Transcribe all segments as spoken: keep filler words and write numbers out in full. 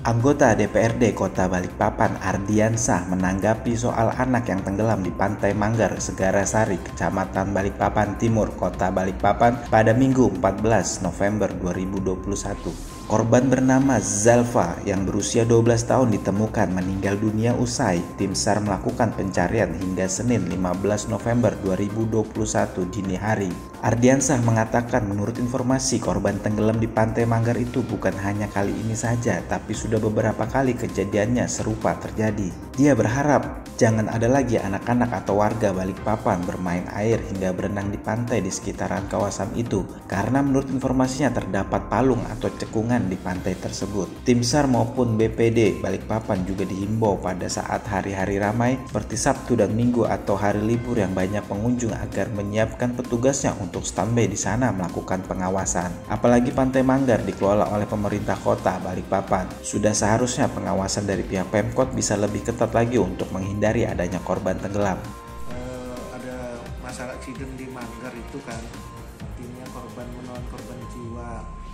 Anggota D P R D Kota Balikpapan Ardiansah menanggapi soal anak yang tenggelam di Pantai Manggar, Segara Sari, Kecamatan Balikpapan Timur, Kota Balikpapan pada Minggu empat belas November dua ribu dua puluh satu. Korban bernama Zalfa yang berusia dua belas tahun ditemukan meninggal dunia usai tim SAR melakukan pencarian hingga Senin lima belas November dua ribu dua puluh satu dini hari. Ardiansah mengatakan menurut informasi korban tenggelam di Pantai Manggar itu bukan hanya kali ini saja, tapi sudah beberapa kali kejadiannya serupa terjadi. Dia berharap jangan ada lagi anak-anak atau warga Balikpapan bermain air hingga berenang di pantai di sekitaran kawasan itu, karena menurut informasinya terdapat palung atau cekungan di pantai tersebut. Tim SAR maupun B P D Balikpapan juga dihimbau pada saat hari-hari ramai seperti Sabtu dan Minggu atau hari libur yang banyak pengunjung agar menyiapkan petugasnya untuk standby di sana melakukan pengawasan. Apalagi Pantai Manggar dikelola oleh pemerintah kota Balikpapan. Sudah seharusnya pengawasan dari pihak Pemkot bisa lebih ketat lagi untuk menghindari adanya korban tenggelam. Uh, ada masalah aksiden di Manggar itu kan, artinya korban menelan korban jiwa.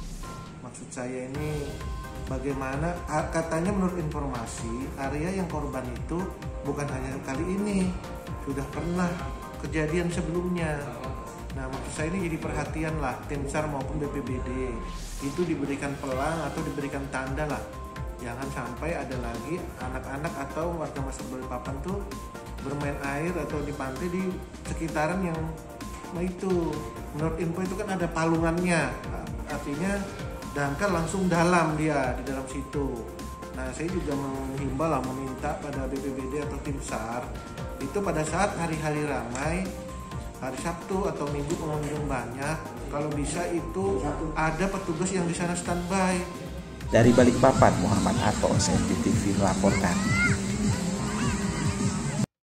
Maksud saya ini bagaimana, katanya menurut informasi area yang korban itu bukan hanya kali ini, sudah pernah kejadian sebelumnya. Nah, maksud saya ini jadi perhatian lah tim SAR maupun B P B D itu diberikan pelang atau diberikan tanda lah, jangan sampai ada lagi anak-anak atau warga masyarakat Balikpapan tuh bermain air atau di pantai di sekitaran yang, nah itu menurut info itu kan ada palungannya, artinya dangkal langsung dalam dia di dalam situ. Nah, saya juga menghimbau lah, meminta pada B P B D atau tim SAR itu pada saat hari-hari ramai, hari Sabtu atau Minggu pengunjung banyak, kalau bisa itu ada petugas yang di sana standby. Dari Balikpapan, Muhammad Ato, S M P T V melaporkan.